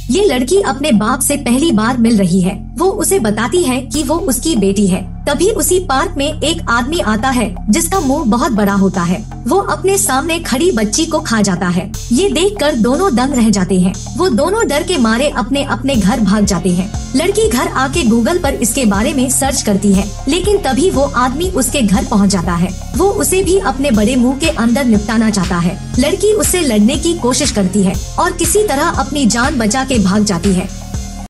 ये लड़की अपने बाप से पहली बार मिल रही है। वो उसे बताती है कि वो उसकी बेटी है। तभी उसी पार्क में एक आदमी आता है जिसका मुंह बहुत बड़ा होता है। वो अपने सामने खड़ी बच्ची को खा जाता है। ये देखकर दोनों दंग रह जाते हैं। वो दोनों डर के मारे अपने अपने घर भाग जाते हैं। लड़की घर आके गूगल पर इसके बारे में सर्च करती है, लेकिन तभी वो आदमी उसके घर पहुंच जाता है। वो उसे भी अपने बड़े मुंह के अंदर निपटाना चाहता है। लड़की उससे लड़ने की कोशिश करती है और किसी तरह अपनी जान बचा के भाग जाती है।